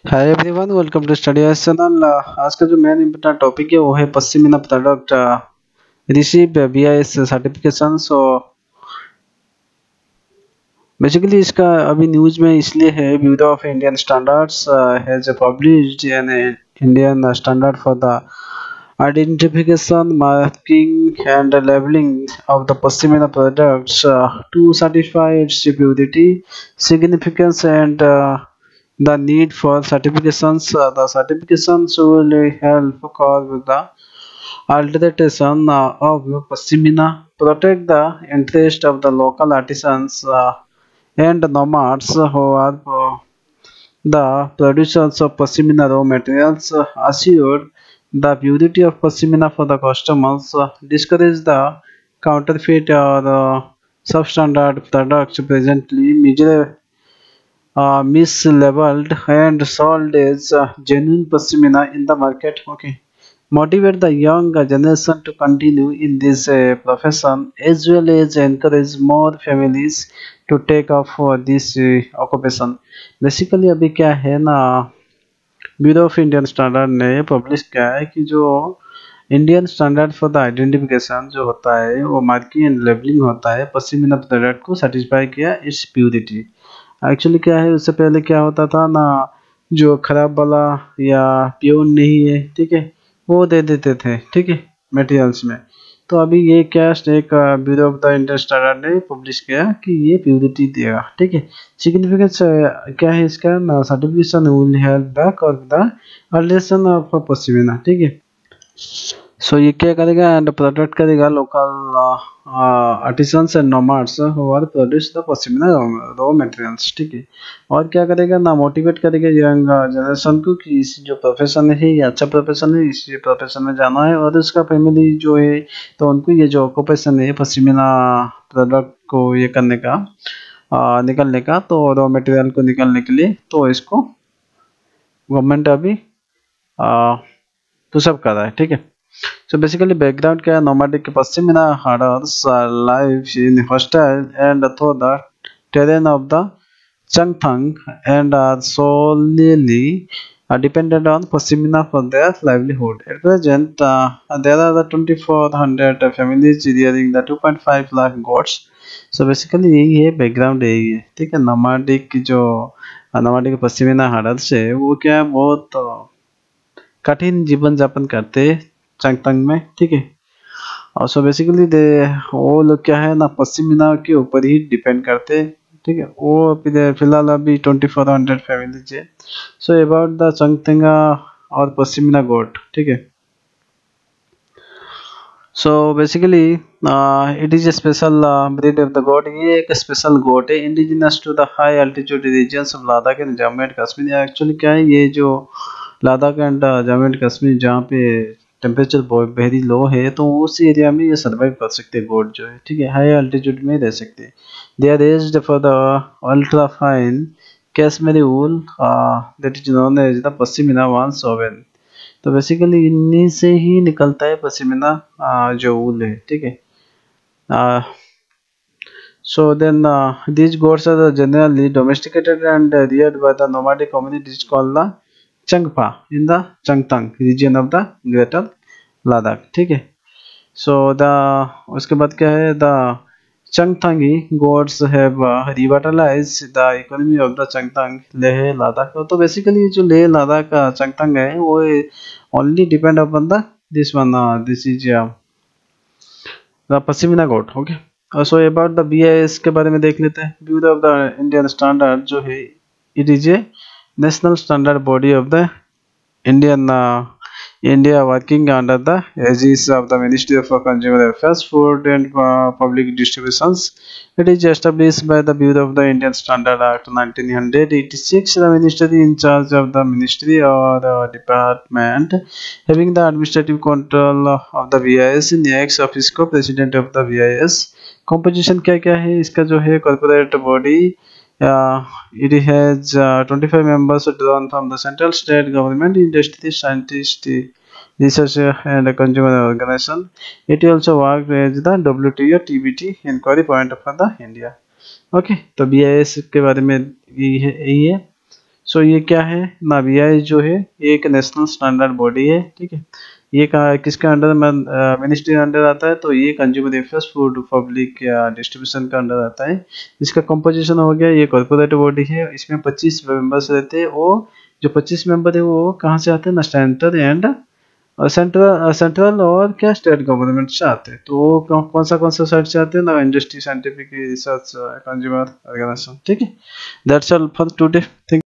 Hi everyone, welcome to study channel. आज का जो मेन इम्पोर्टेंट टॉपिक है वो है पश्चिमीना प्रोडक्ट रिसीव BIS सर्टिफिकेशन। सो बेसिकली इसका अभी न्यूज़ में इसलिए है, bureau of Indian standards has published an Indian standard for the identification, marking and labeling of the Pashmina products to certify its purity, significance and the need for certifications. The certifications will help curb the alteration of Pashmina, protect the interest of the local artisans and nomads who are the producers of Pashmina raw materials, assure the purity of Pashmina for the customers, discourage the counterfeit or substandard products presently mislabeled and sold as genuine Pashmina in the market. Okay. Motivate the young generation to continue in this profession, as well as encourage more families to take up for this occupation. Basically अभी क्या है ना, bureau of Indian standard ने publish किया है कि जो Indian standard for the identification जो होता है वो मार्किंग एंड लेबलिंग होता है, पश्चिमी प्रोडक्ट को सेटिस्फाई किया इट्स प्योरिटी। एक्चुअली क्या है, उससे पहले क्या होता था ना, जो खराब वाला या प्योर नहीं है, ठीक है, वो दे देते थे, ठीक है, मटेरियल्स में। तो अभी ये क्या एक bureau of the Indian standard ने पब्लिश किया कि ये प्योरिटी देगा, ठीक है। सिग्निफिकेंस क्या है इसका ना, सर्टिफिकेशन विल हेल्प बैक और द अर्लेशन ऑफ पश्मीना, ठीक है। सो ये क्या करेगा एंड प्रोटेक्ट करेगा local artisans and nomads who are produce the Pashmina raw materials, ठीक है। और क्या करेगा ना, मोटिवेट करेगा यंग जनरेशन को कि इस जो प्रोफेशन है ये अच्छा प्रोफेशन है, इस प्रोफेशन में जाना है, और उसका फैमिली जो है तो उनको ये जो ऑक्यूपेशन है पश्मीना प्रोडक्ट को ये करने का निकलने का, तो रॉ मटेरियल को निकलने के लिए तो इसको गवर्नमेंट अभी तो सब कर रहा है, ठीक है। So basically background क्या है, nomadic Pashmina herders live in hostile and through the terrain of the Changthang and are solely dependent on Pashmina for their livelihood. At present, there are the 2400 families rearing the 2.5 lakh goats. So basically यही है background, यही है, ठीक है। nomadic जो nomadic Pashmina herders है वो क्या है, बहुत कठिन जीवन यापन करते चंगतंग में, ठीक है। और सो बेसिकली दे वो लोग क्या है ना, पश्चिमीना के ऊपर ही डिपेंड करते, ठीक है। वो फिलहाल अभी 2400 फैमिलीज है। सो अबाउट द चंगतंगा और पश्चिमीना गोट, ठीक है। So basically it is a special breed of the goat. ये एक स्पेशल गोट है, indigenous to the high altitude regions of Ladakh and Jammu and Kashmir. Actually क्या है, ये जो लद्दाख एंड जम्मू एंड कश्मीर जहाँ पे टेम्परेचर वेरी लो है, तो उस एरिया में ये सर्वाइव कर सकते हैं गोट जो है, ठीक है, हाई अल्टीट्यूड में रह सकते हैं। They are raised for the ultra fine cashmere wool that is known as the Pashmina once woven. तो बेसिकली इन्हीं से ही निकलता है पश्मीना जो वूल है, ठीक है। So then these goats are generally domesticated and reared by the nomadic communities called the Changpa in the Changtang region of the Greater Ladakh, ठीक है। So the उसके बाद क्या है, the Changtangi goats have revitalized the economy of the Changtang Leh Ladakh। तो basically जो लेह लद्दाख का Changtang है वो only depend upon the this one this is the Pashmina goat, okay। So about the BIS के बारे में देख लेते हैं। Bureau of the Indian standard जो है, it is a national standard body of the Indian India working under the aegis of the ministry of consumer affairs, food and public distributions. It is established by the bureau of the Indian standard act 1986। The ministry in charge of the ministry और department having the administrative control of the BIS in the ex officio president of the BIS। composition क्या क्या है इसका जो है, corporate body it has 25 members drawn from the central state government, industry, scientist, research and consumer organization। it also works as the WTO TBT inquiry point for the India, okay। तो BIS के बारे में यही है। So ये क्या है ना, BIS जो है ये एक नेशनल स्टैंडर्ड बॉडी है, ठीक है। ये किसके अंडर मिनिस्ट्री अंडर आता है, तो ये consumer affairs food public distribution का अंडर आता है। इसका कंपोजिशन हो गया, ये कॉर्पोरेट बॉडी है, इसमें 25 मेंबर्स रहते हैं। वो जो 25 मेंबर है वो कहाँ से आते हैं ना, सेंट्रल एंड सेंट्रल और क्या स्टेट गवर्नमेंट से आते हैं। तो वो कौन सा साइड से आते हैं ना, industry, scientific research, consumer organisation, ठीक है। That's all for today.